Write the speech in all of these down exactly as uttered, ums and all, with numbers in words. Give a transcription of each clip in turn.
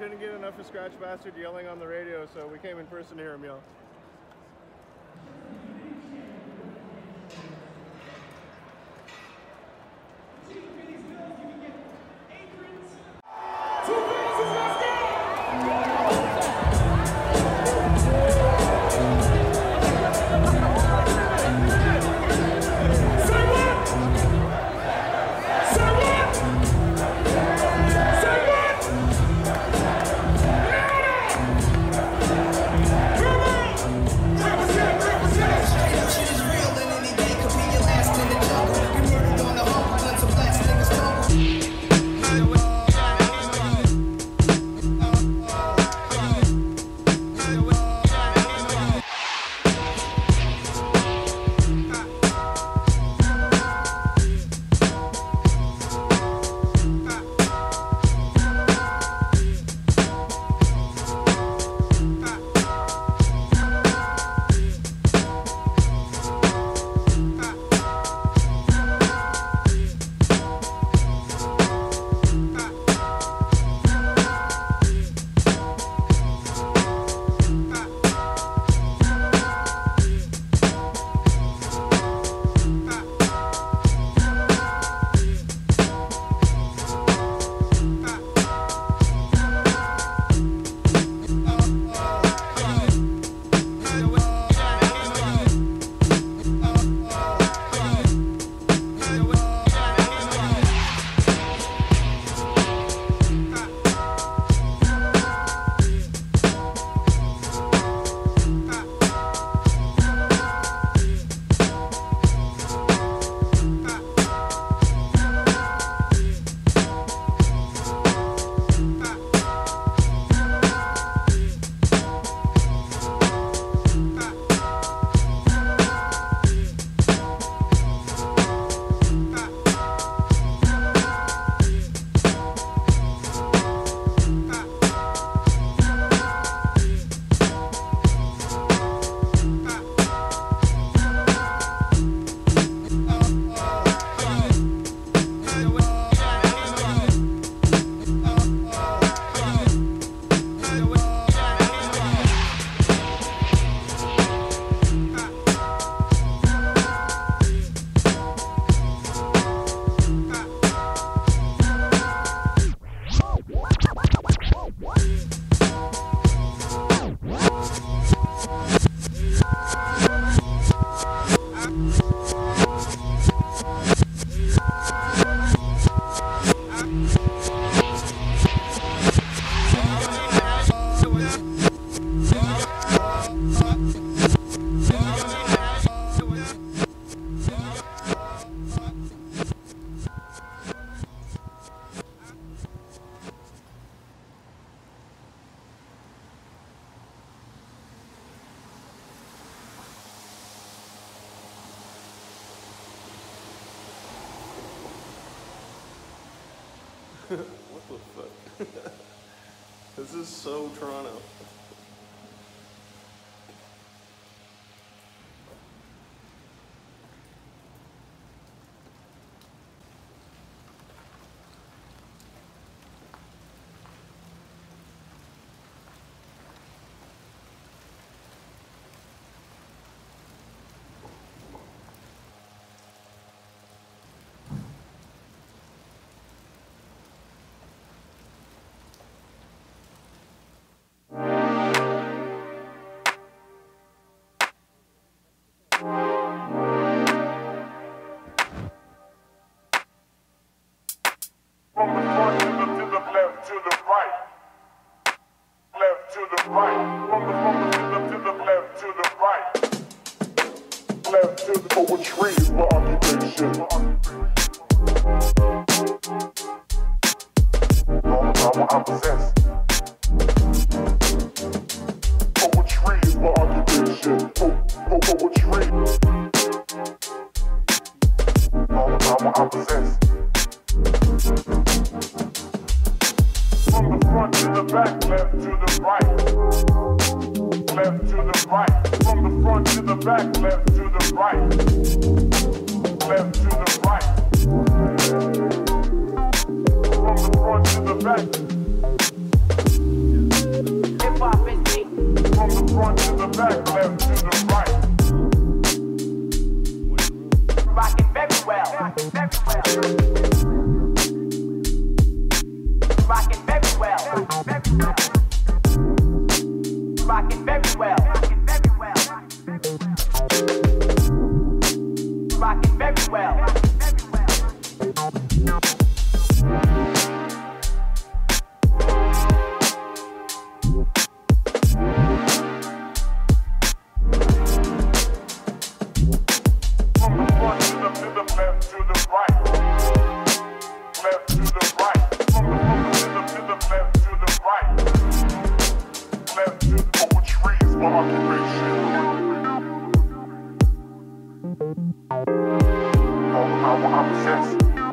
couldn't get enough of Scratch Bastard yelling on the radio, so we came in person to hear him yell. What the fuck? This is so Toronto. From the front to the, to the left, to the right. Left to the right. From the front to the, to the left, to the right. Left to the poetry for occupation. All the power I possess. Poetry is my occupation. Po po poetry. All the power I possess. From the front to the back, left to the right. Left to the right. From the front to the back, left to the right. Left to the right. From the front to the back. From the front to the back, left to the right. Rocking very well. Rocking very well. Rocking very well. Rocking very well. Rocking very well. Rocking very well. From the front to the, to the left to the right. Left to the right. From the front to the, to the left to the right. Left to the poetry is my occupation. All the power I possess.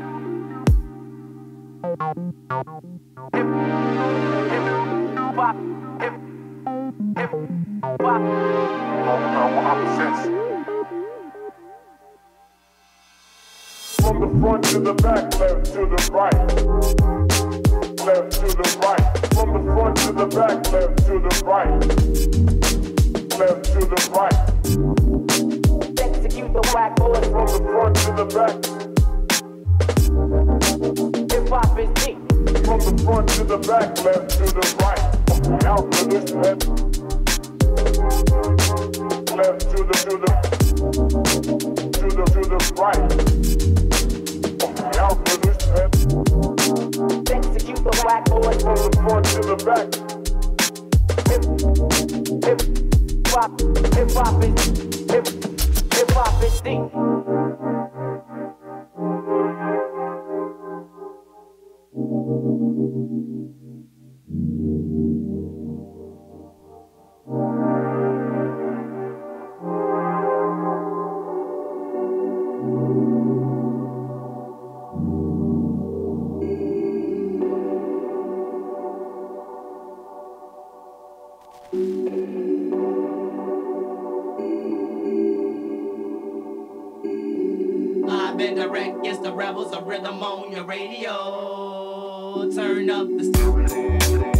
Hip, hip, hop, hip, hip, hop. All the power I possess. From the front to the back, left to the right. Left to the right. From the front to the back, left to the right. Left to the right. Execute the whack boys. From the front to the back. Hip hop is deep. From the front to the back, left to the right. Out to the left. Left to the to the to the to the right. Out to the left. Execute the whack boys. From the front to the back. Hip, hip, hop, hip hop is hip, hip hop is deep. I've been direct, it's the rebels of rhythm on your radio. Turn up the stereo.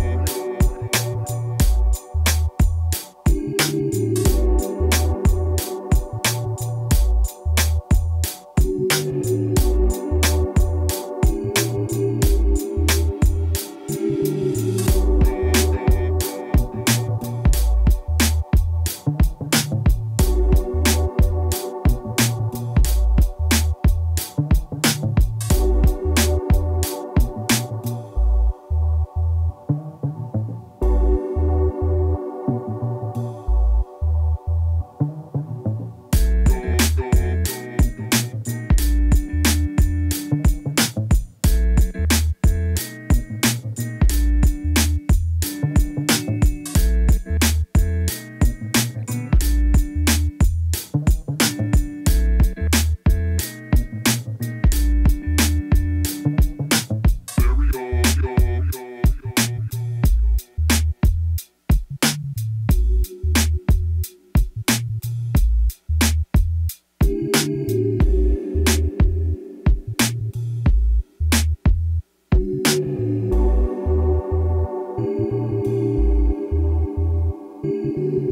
Thank you.